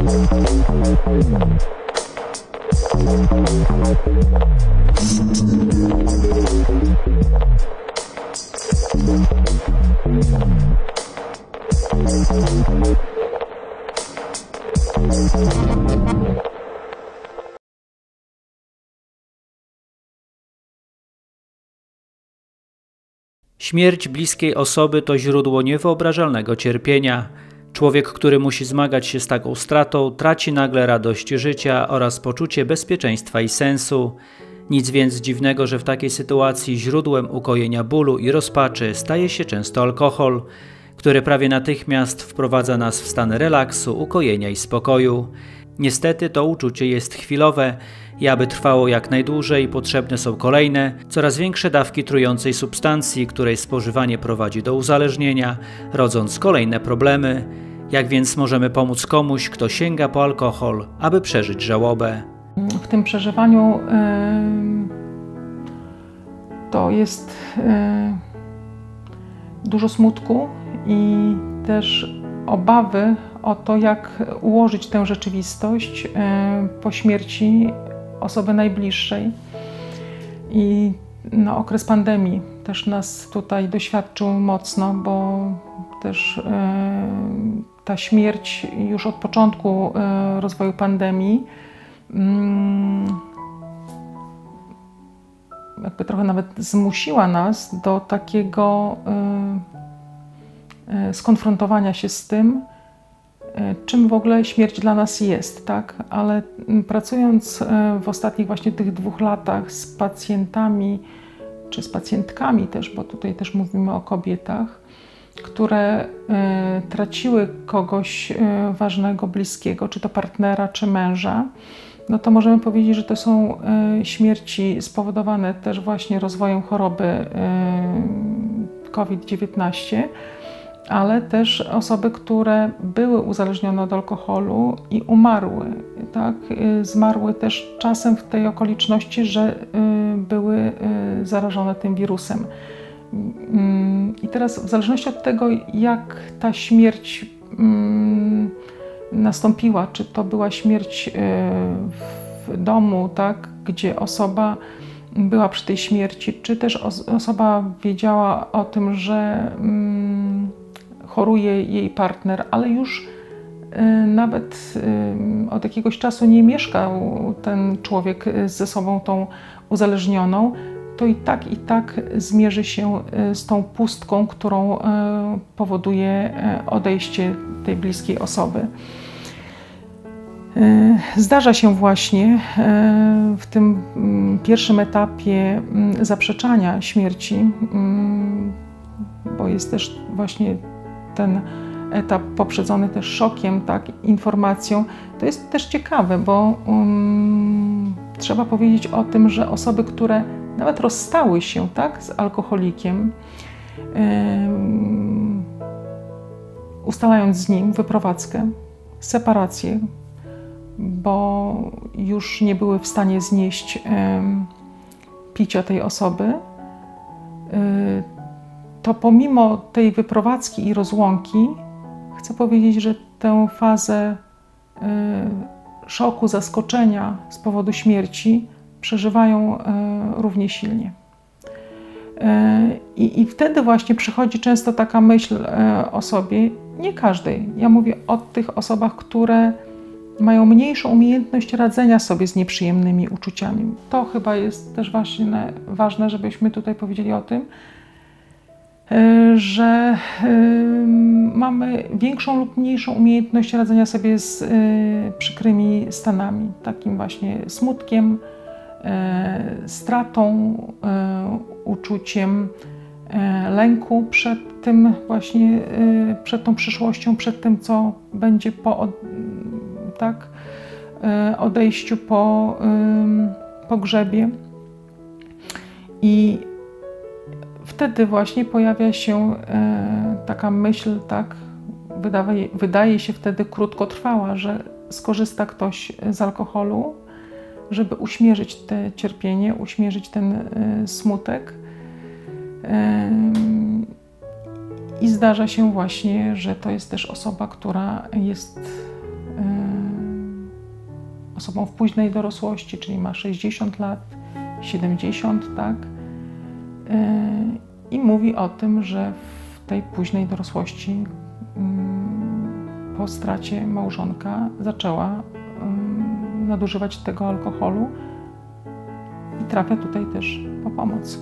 Śmierć bliskiej osoby to źródło niewyobrażalnego cierpienia. Człowiek, który musi zmagać się z taką stratą, traci nagle radość życia oraz poczucie bezpieczeństwa i sensu. Nic więc dziwnego, że w takiej sytuacji źródłem ukojenia bólu i rozpaczy staje się często alkohol, który prawie natychmiast wprowadza nas w stan relaksu, ukojenia i spokoju. Niestety to uczucie jest chwilowe i aby trwało jak najdłużej, potrzebne są kolejne, coraz większe dawki trującej substancji, której spożywanie prowadzi do uzależnienia, rodząc kolejne problemy. Jak więc możemy pomóc komuś, kto sięga po alkohol, aby przeżyć żałobę? W tym przeżywaniu to jest dużo smutku i też obawy o to, jak ułożyć tę rzeczywistość po śmierci osoby najbliższej. I okres pandemii też nas tutaj doświadczył mocno, bo też ta śmierć już od początku rozwoju pandemii jakby trochę nawet zmusiła nas do takiego skonfrontowania się z tym, czym w ogóle śmierć dla nas jest, tak? Ale pracując w ostatnich właśnie tych 2 latach z pacjentami, czy z pacjentkami też, bo tutaj też mówimy o kobietach, które traciły kogoś ważnego, bliskiego, czy to partnera, czy męża, no to możemy powiedzieć, że to są śmierci spowodowane też właśnie rozwojem choroby COVID-19, ale też osoby, które były uzależnione od alkoholu i umarły, tak? Zmarły też czasem w tej okoliczności, że były zarażone tym wirusem. I teraz w zależności od tego, jak ta śmierć nastąpiła, czy to była śmierć w domu, tak, gdzie osoba była przy tej śmierci, czy też osoba wiedziała o tym, że choruje jej partner, ale już nawet od jakiegoś czasu nie mieszkał ten człowiek ze sobą tą uzależnioną, to i tak zmierzy się z tą pustką, którą powoduje odejście tej bliskiej osoby. Zdarza się właśnie w tym pierwszym etapie zaprzeczania śmierci, bo jest też właśnie ten etap poprzedzony też szokiem, tak, informacją. To jest też ciekawe, bo trzeba powiedzieć o tym, że osoby, które nawet rozstały się, tak, z alkoholikiem, ustalając z nim wyprowadzkę, separację, bo już nie były w stanie znieść picia tej osoby, to pomimo tej wyprowadzki i rozłąki, chcę powiedzieć, że tę fazę szoku, zaskoczenia z powodu śmierci przeżywają równie silnie. I wtedy właśnie przychodzi często taka myśl o sobie, nie każdej, ja mówię o tych osobach, które mają mniejszą umiejętność radzenia sobie z nieprzyjemnymi uczuciami. To chyba jest też właśnie ważne, żebyśmy tutaj powiedzieli o tym, że mamy większą lub mniejszą umiejętność radzenia sobie z przykrymi stanami, takim właśnie smutkiem, stratą, uczuciem lęku przed tym właśnie, przed tą przyszłością, przed tym, co będzie po odejściu, po pogrzebie. I wtedy właśnie pojawia się taka myśl, tak, wydaje się wtedy krótkotrwała, że skorzysta ktoś z alkoholu, żeby uśmierzyć te cierpienie, uśmierzyć ten smutek. I zdarza się właśnie, że to jest też osoba, która jest osobą w późnej dorosłości, czyli ma 60 lat, 70, tak? I mówi o tym, że w tej późnej dorosłości po stracie małżonka zaczęła nadużywać tego alkoholu i trafia tutaj też po pomoc.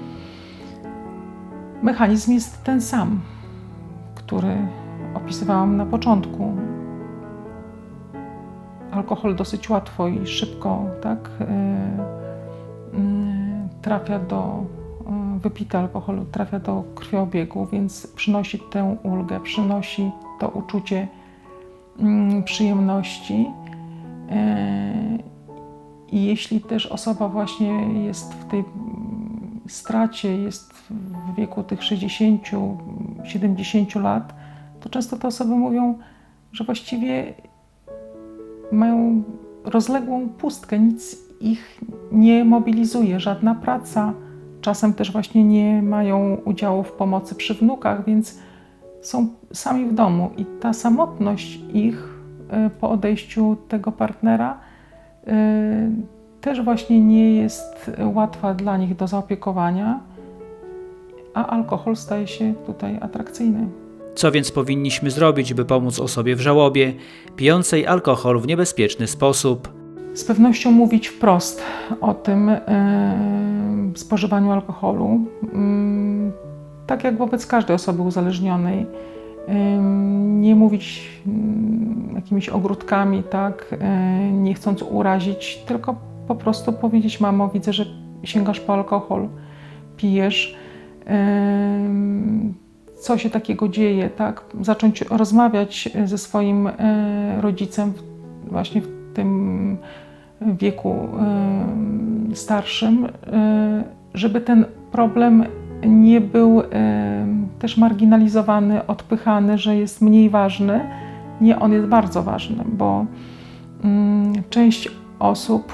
Mechanizm jest ten sam, który opisywałam na początku. Alkohol dosyć łatwo i szybko, tak, trafia do, wypity alkoholu trafia do krwiobiegu, więc przynosi tę ulgę, przynosi to uczucie przyjemności. I jeśli też osoba właśnie jest w tej stracie, jest w wieku tych 60-70 lat, to często te osoby mówią, że właściwie mają rozległą pustkę, nic ich nie mobilizuje, żadna praca. Czasem też właśnie nie mają udziału w pomocy przy wnukach, więc są sami w domu i ta samotność ich po odejściu tego partnera też właśnie nie jest łatwa dla nich do zaopiekowania, a alkohol staje się tutaj atrakcyjny. Co więc powinniśmy zrobić, by pomóc osobie w żałobie, pijącej alkohol w niebezpieczny sposób? Z pewnością mówić wprost o tym spożywaniu alkoholu, tak jak wobec każdej osoby uzależnionej. Nie mówić jakimiś ogródkami, tak, nie chcąc urazić, tylko po prostu powiedzieć: mamo, widzę, że sięgasz po alkohol, pijesz, co się takiego dzieje, tak? Zacząć rozmawiać ze swoim rodzicem właśnie w tym wieku starszym, żeby ten problem nie był też marginalizowany, odpychany, że jest mniej ważny. Nie, on jest bardzo ważny, bo część osób,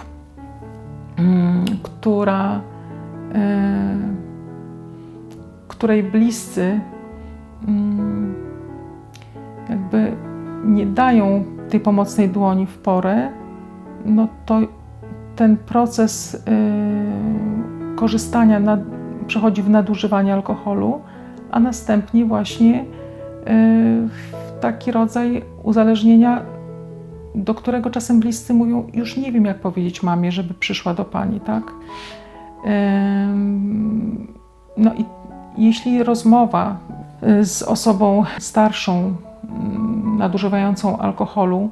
której bliscy jakby nie dają tej pomocnej dłoni w porę, no to ten proces korzystania przechodzi w nadużywanie alkoholu, a następnie właśnie w taki rodzaj uzależnienia, do którego czasem bliscy mówią: już nie wiem, jak powiedzieć mamie, żeby przyszła do pani, tak? No i jeśli rozmowa z osobą starszą, nadużywającą alkoholu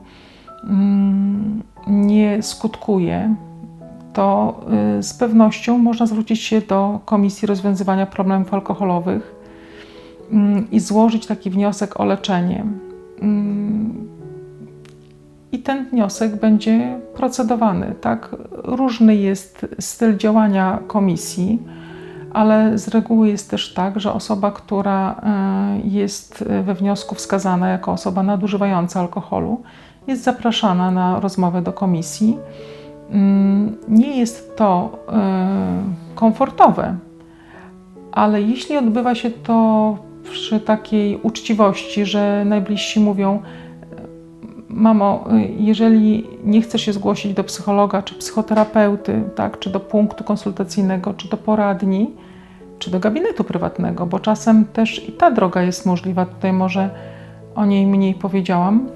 nie skutkuje, to z pewnością można zwrócić się do Komisji Rozwiązywania Problemów Alkoholowych i złożyć taki wniosek o leczenie. I ten wniosek będzie procedowany, tak? Różny jest styl działania komisji, ale z reguły jest też tak, że osoba, która jest we wniosku wskazana jako osoba nadużywająca alkoholu, jest zapraszana na rozmowę do komisji. Nie jest to komfortowe, ale jeśli odbywa się to przy takiej uczciwości, że najbliżsi mówią: mamo, jeżeli nie chcesz się zgłosić do psychologa czy psychoterapeuty, tak, czy do punktu konsultacyjnego, czy do poradni, czy do gabinetu prywatnego, bo czasem też i ta droga jest możliwa, tutaj może o niej mniej powiedziałam,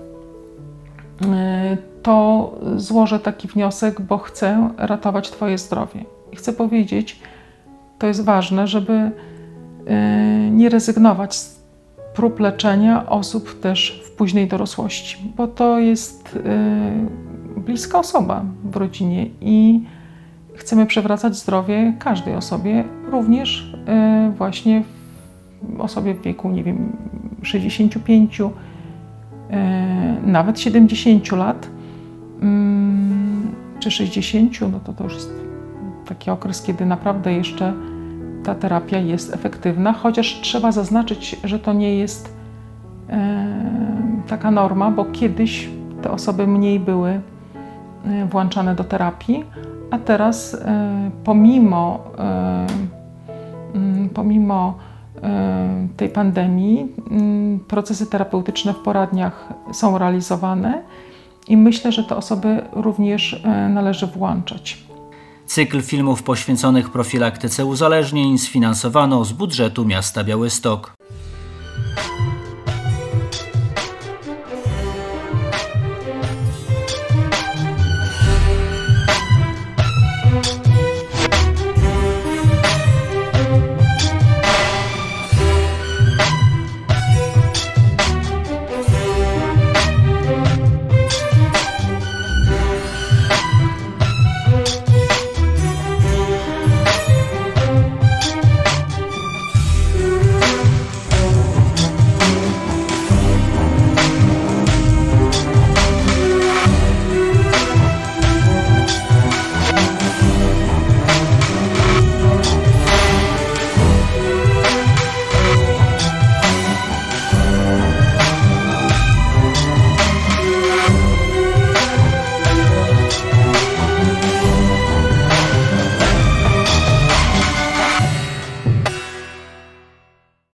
to złożę taki wniosek, bo chcę ratować Twoje zdrowie. I chcę powiedzieć, to jest ważne, żeby nie rezygnować z prób leczenia osób też w późnej dorosłości, bo to jest bliska osoba w rodzinie i chcemy przywracać zdrowie każdej osobie, również właśnie osobie w wieku, nie wiem, 65, nawet 70 lat, czy 60, no to już jest taki okres, kiedy naprawdę jeszcze ta terapia jest efektywna, chociaż trzeba zaznaczyć, że to nie jest taka norma, bo kiedyś te osoby mniej były włączane do terapii, a teraz pomimo tej pandemii procesy terapeutyczne w poradniach są realizowane I myślę, że te osoby również należy włączać. Cykl filmów poświęconych profilaktyce uzależnień sfinansowano z budżetu miasta Białystok.